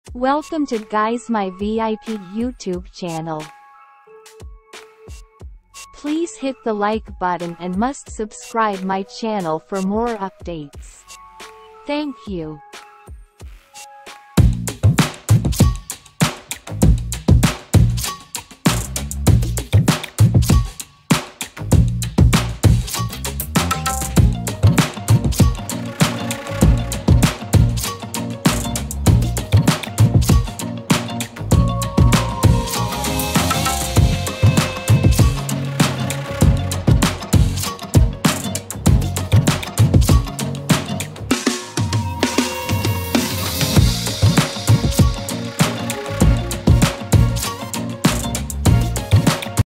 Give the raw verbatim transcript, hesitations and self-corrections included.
Welcome to Guys My V I P YouTube channel. Please hit the like button and must subscribe my channel for more updates. Thank you.